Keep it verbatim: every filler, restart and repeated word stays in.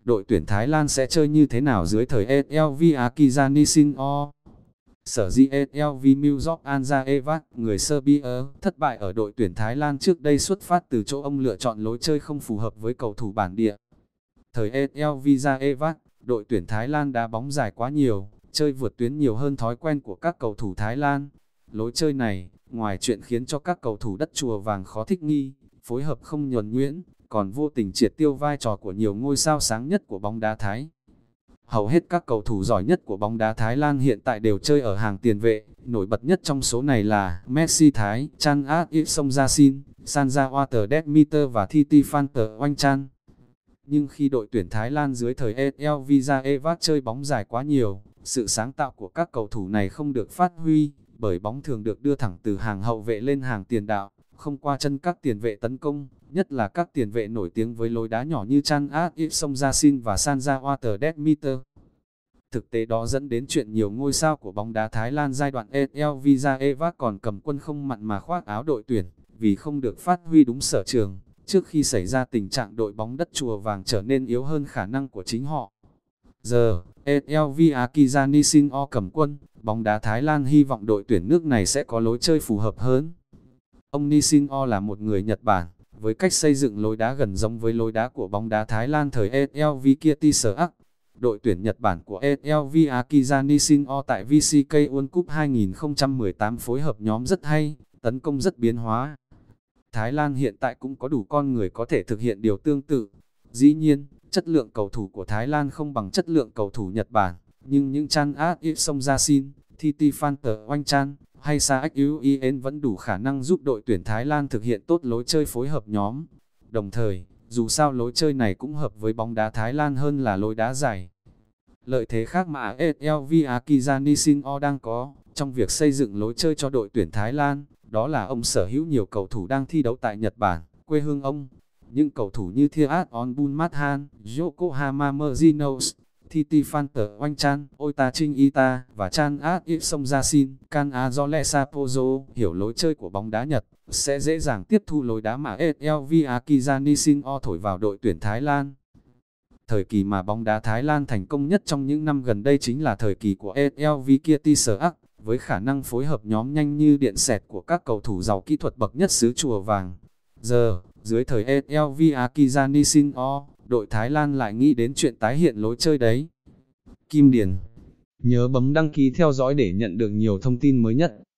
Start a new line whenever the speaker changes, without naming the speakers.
đội tuyển Thái Lan sẽ chơi như thế nào dưới thời ét lờ vê Akiza Nisino. Sở dĩ ét lờ vê Miljoc Anjaevac, người Serbia, thất bại ở đội tuyển Thái Lan trước đây xuất phát từ chỗ ông lựa chọn lối chơi không phù hợp với cầu thủ bản địa. Thời ét lờ vê Jaevac, đội tuyển Thái Lan đá bóng dài quá nhiều, chơi vượt tuyến nhiều hơn thói quen của các cầu thủ Thái Lan. Lối chơi này, ngoài chuyện khiến cho các cầu thủ đất chùa vàng khó thích nghi, phối hợp không nhuần nhuyễn, còn vô tình triệt tiêu vai trò của nhiều ngôi sao sáng nhất của bóng đá Thái. Hầu hết các cầu thủ giỏi nhất của bóng đá Thái Lan hiện tại đều chơi ở hàng tiền vệ, nổi bật nhất trong số này là Messi Thái, Chan Át-Ip Sông Gia Sin, Sanja Water và Thiti Phanter Oanh Chan. Nhưng khi đội tuyển Thái Lan dưới thời ét lờ vê Jaevac chơi bóng dài quá nhiều, sự sáng tạo của các cầu thủ này không được phát huy, bởi bóng thường được đưa thẳng từ hàng hậu vệ lên hàng tiền đạo, không qua chân các tiền vệ tấn công, nhất là các tiền vệ nổi tiếng với lối đá nhỏ như Chan Át-Ip Sông Gia Sin và Sanja Water. Thực tế đó dẫn đến chuyện nhiều ngôi sao của bóng đá Thái Lan giai đoạn ét lờ vê Jaevac còn cầm quân không mặn mà khoác áo đội tuyển, vì không được phát huy đúng sở trường, trước khi xảy ra tình trạng đội bóng đất chùa vàng trở nên yếu hơn khả năng của chính họ. Giờ, ét lờ vê Akiza Nisino cầm quân, bóng đá Thái Lan hy vọng đội tuyển nước này sẽ có lối chơi phù hợp hơn. Ông Nisino là một người Nhật Bản, với cách xây dựng lối đá gần giống với lối đá của bóng đá Thái Lan thời ét lờ vê Kirtiseak. Đội tuyển Nhật Bản của ét lờ vê Akiza Nisino tại vê xê ca World Cup hai không một tám phối hợp nhóm rất hay, tấn công rất biến hóa. Thái Lan hiện tại cũng có đủ con người có thể thực hiện điều tương tự. Dĩ nhiên, chất lượng cầu thủ của Thái Lan không bằng chất lượng cầu thủ Nhật Bản, nhưng những Chan Át-Ip Sông Gia Sin, Thiti Phanter Oanh Chan hay Saach Uyen vẫn đủ khả năng giúp đội tuyển Thái Lan thực hiện tốt lối chơi phối hợp nhóm. Đồng thời, dù sao lối chơi này cũng hợp với bóng đá Thái Lan hơn là lối đá dài. Lợi thế khác mà ét lờ vê Akiza Nisino đang có trong việc xây dựng lối chơi cho đội tuyển Thái Lan, đó là ông sở hữu nhiều cầu thủ đang thi đấu tại Nhật Bản, quê hương ông. Những cầu thủ như Thiaat Onbunmathan, Yokohama Marinos, Thiti Phanter Oanh Chan, Ota Trinh Ita và Chan Át-Ip Sông Gia Sin, Kan Azole Sapozo hiểu lối chơi của bóng đá Nhật, sẽ dễ dàng tiếp thu lối đá mà ét lờ vê Akiza Nisino thổi vào đội tuyển Thái Lan. Thời kỳ mà bóng đá Thái Lan thành công nhất trong những năm gần đây chính là thời kỳ của ét lờ vê Kirtiseak, với khả năng phối hợp nhóm nhanh như điện xẹt của các cầu thủ giàu kỹ thuật bậc nhất xứ chùa vàng. Giờ, dưới thời ét lờ vê Akiza Nisino, đội Thái Lan lại nghĩ đến chuyện tái hiện lối chơi đấy. Kim Điền, nhớ bấm đăng ký theo dõi để nhận được nhiều thông tin mới nhất.